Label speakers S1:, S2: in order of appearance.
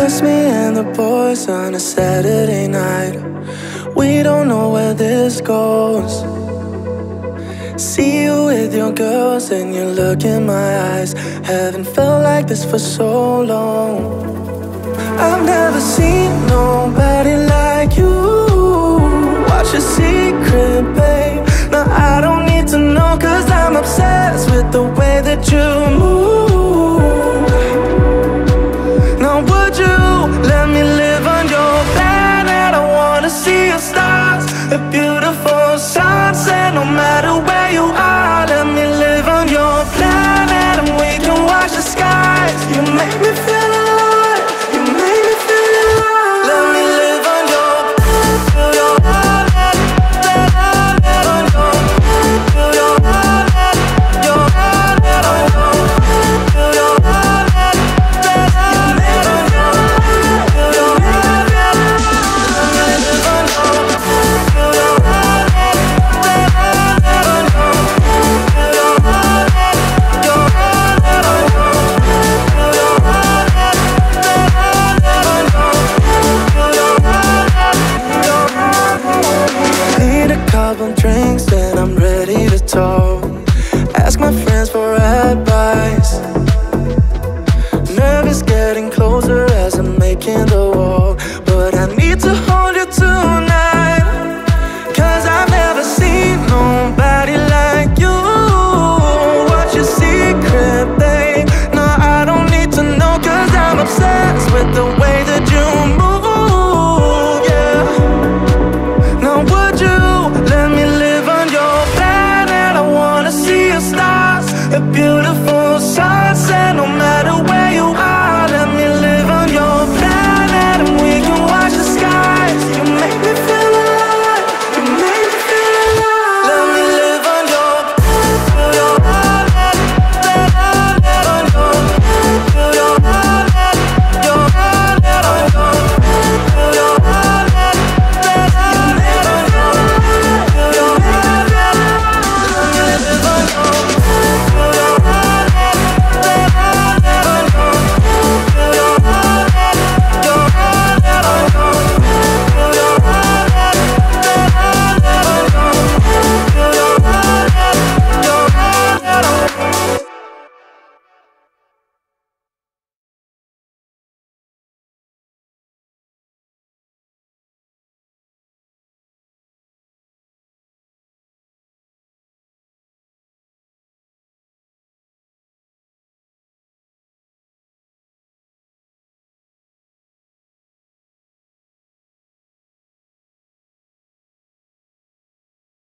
S1: Just me and the boys on a Saturday night. We don't know where this goes. See you with your girls and you look in my eyes. Haven't felt like this for so long. I've never seen nobody like you. What's your secret, babe? No, I don't need to know, 'cause I'm obsessed with the way that you